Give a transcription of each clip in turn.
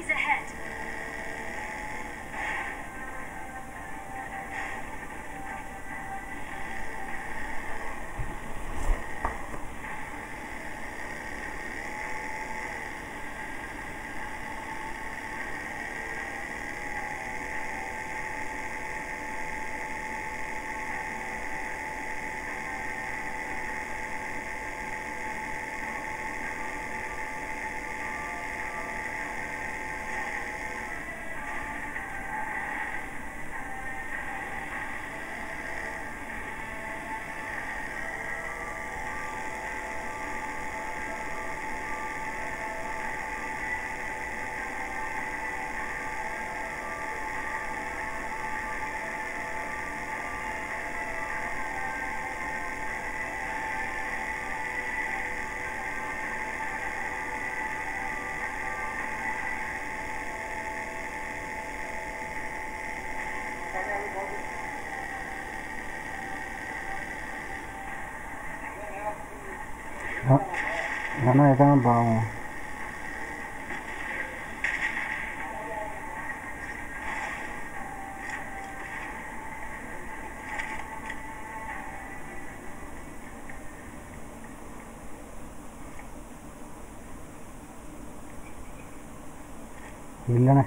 Enemies ahead. ஏன்னா இதான் பாவம். இல்லைண்ணே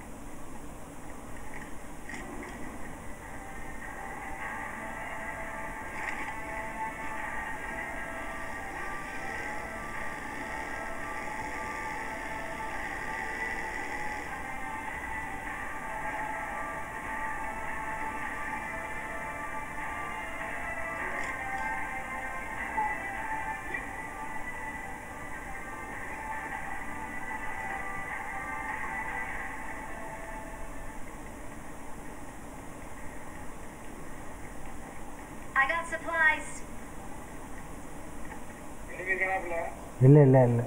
I got supplies. இல்லை இல்லை இல்லை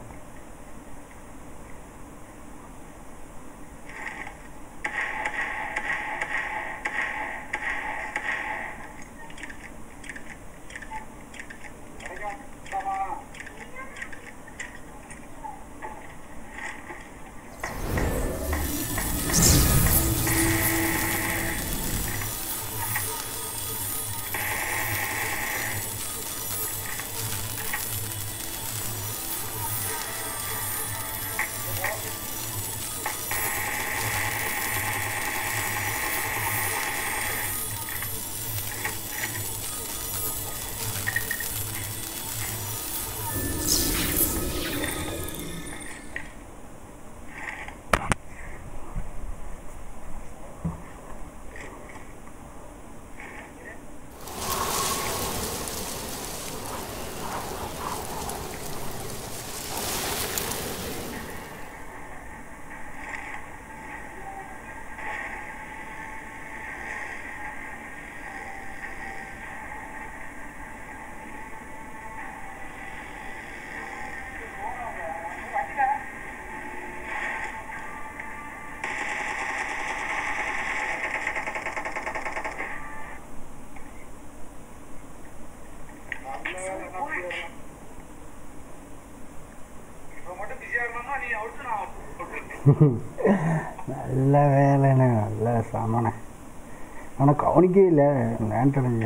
நல்ல வேலைண்ணே, நல்ல சாமானே. ஆனால் கவனிக்கவே இல்லை லேண்டடைஞ்ச.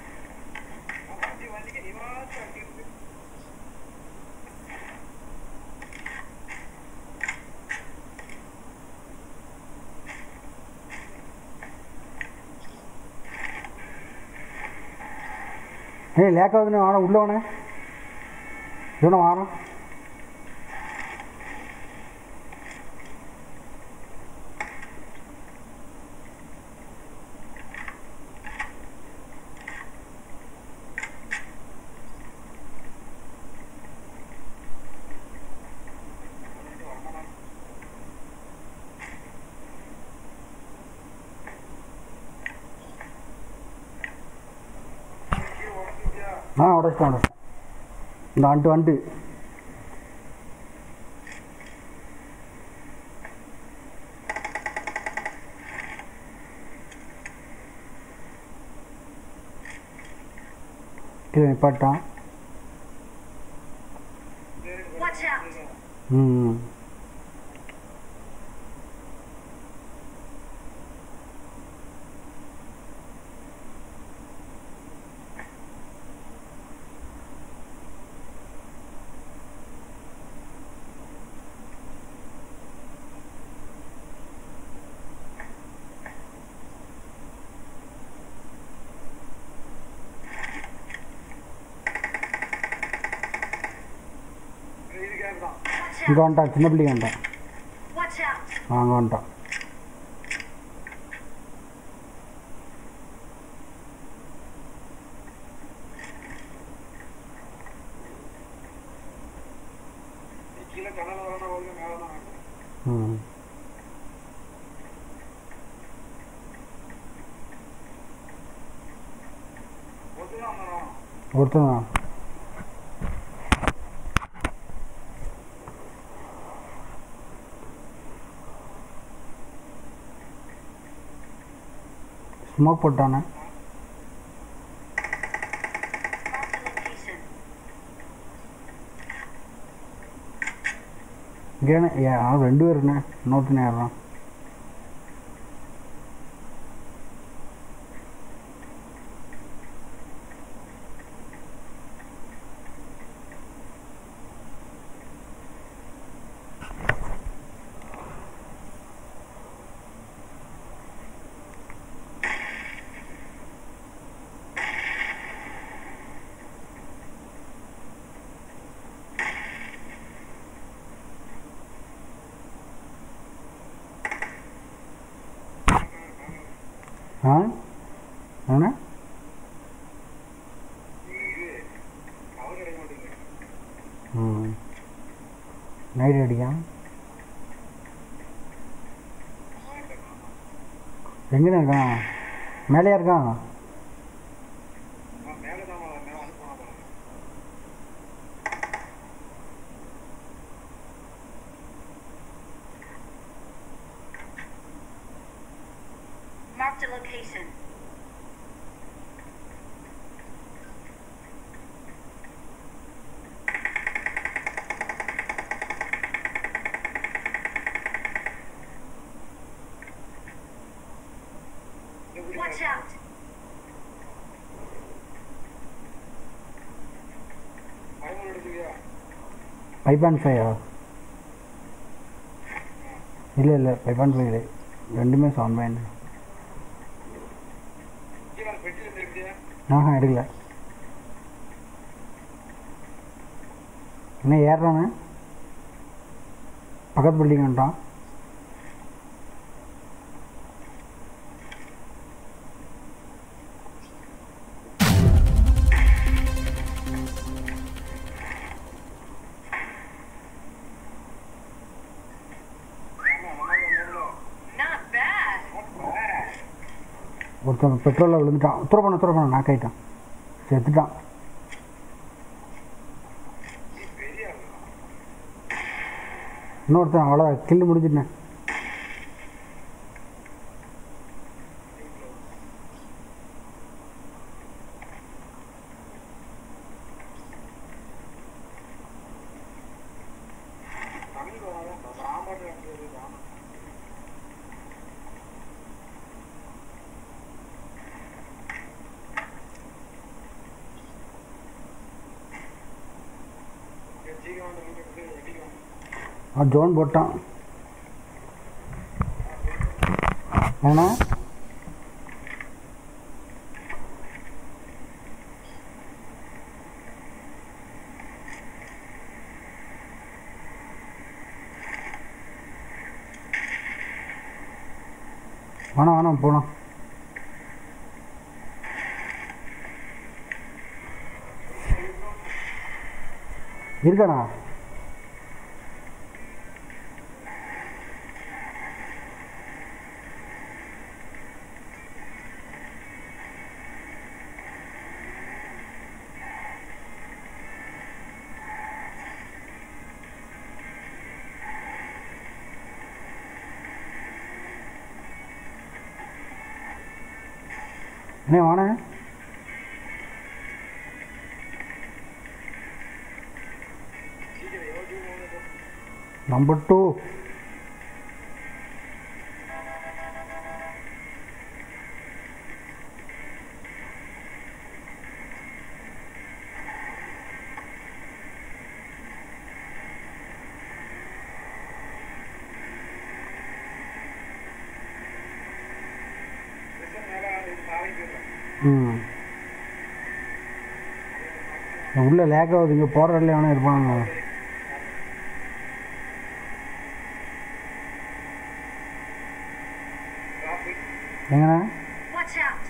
ஏய் லேக் ஆகுதுண்ணே, வாங்க உள்ளே வாண்ணே, இவனை வாங்க. உடச்சிட்டேன் இந்த வந்துட்டு இது நிப்பாட்டான். இங்கே வந்துட்டான், சின்ன பிள்ளைங்க வந்துட்டான். அங்கே வந்துட்டான். ம் ஒருத்தன் தான். ஸ்மோக் போட்டானே. இங்கே ரெண்டு பேருண்ணே, இன்னொருத்தனே ஏறான். ஆ என்ன நைட் அடிக்கான். எங்கே இருக்கான்? மேலேயா இருக்கான்? Marked a location. Watch out. $5.5 இல்லை இல்லை 5.5 ரெண்டுமே 7.5. ஆஹா எடுக்கல. என்ன ஏறுறானே, பக்கத்து பில்டிங் வந்துட்டான். ஒருத்தன் பெட்ரோலில் விழுந்துட்டான். உத்தர பண்ண நாக் ஆகிட்டான், செத்துட்டான். இன்னொருத்தன் அவ்வளோ கில்லு முடிஞ்சுட்டேன். ஜோன் போட்டான். ஏன்னா வேணாம் போகலாம். இருக்காண்ணா என்ன வாண நம்பர் 2 உள்ள லேக் ஆகுது. இங்கே போகிற இடத்துல வேணா இருப்பாங்க. எங்கண்ணா? Watch out!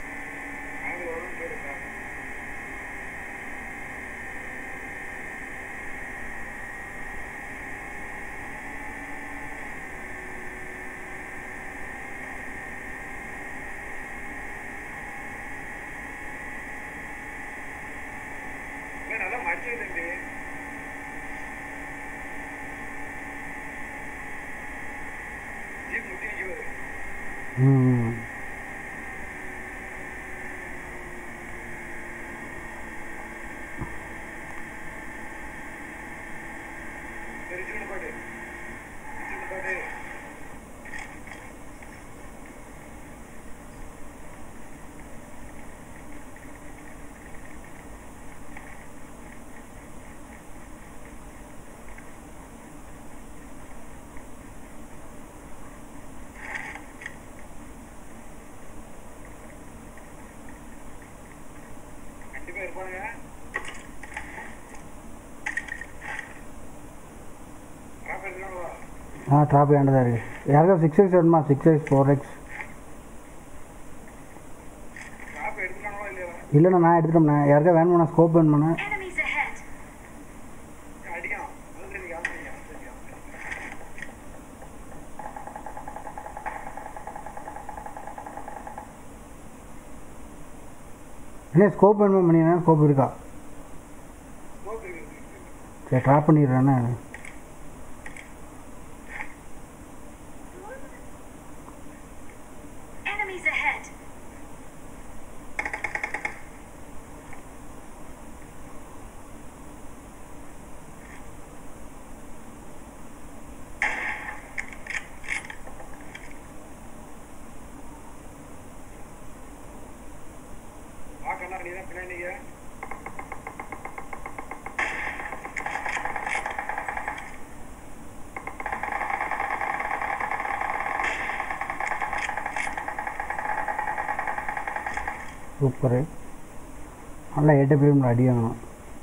நல்லா மடிச்சு தம்பி. ஜீப் முட்டி நிற்குது. தெரிஞ்சுன்னு பாட்டு பாட்டு கண்டிப்பா இருப்பானுங்க. ட்ராப் வேண்டதா இருக்குது. யாருக்கா 6x வேணுமா? 6x 4x இல்லைண்ணா, நான் எடுத்துட்டோம்ண்ணா. யாருக்கா வேணுமாண்ணா? ஸ்கோப் வேணுமாண்ணா? Enemies ahead! இல்லை ஸ்கோப் வேணுமா பண்ணிண்ணா? ஸ்கோப் இருக்கா? சரி ட்ராப் பண்ணிடுறேண்ணே. Enemies ahead! நீ தான் பின்னாடி சூப்பரு. நல்லா 8 பேரும் அடி வாங்கணும்.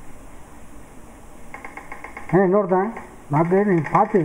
ஏன்னா இன்னொருத்தன் நாக்கு நீ பார்த்து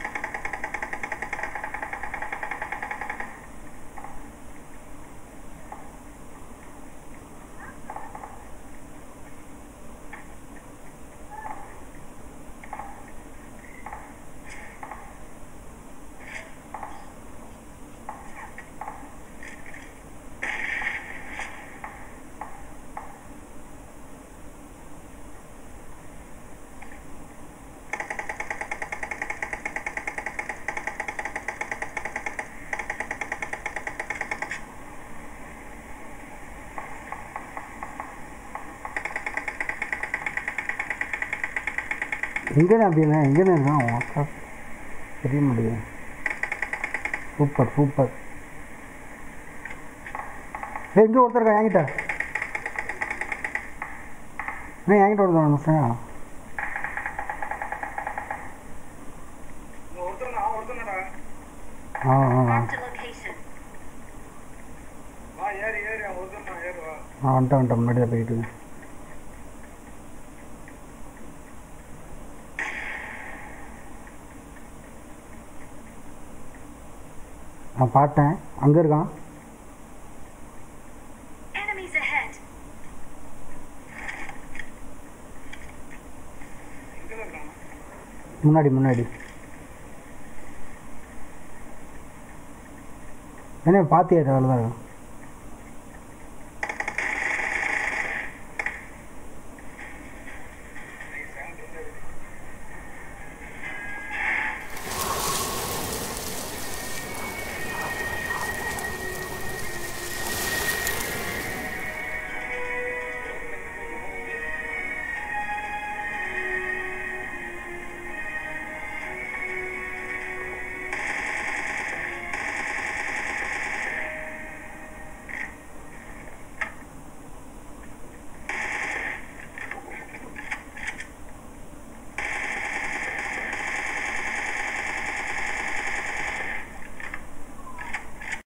எங்கேண்ணே அப்படின்னா எங்கேண்ணே இருக்கான் வாட்ஸ்அ தெரிய முடியும். Super super. எங்கே ஒருத்தருக்கா என்கிட்ட? என்கிட்ட ஒருத்தர் மிஸ்ஸா? Marked a location. வந்துட்டேன் முன்னாடி தான் போயிட்டு. நான் பார்த்தேன் அங்கே இருக்கான். Enemies ahead! முன்னாடி முன்னாடி என்ன பார்த்தியா? அவ்வளோதான்.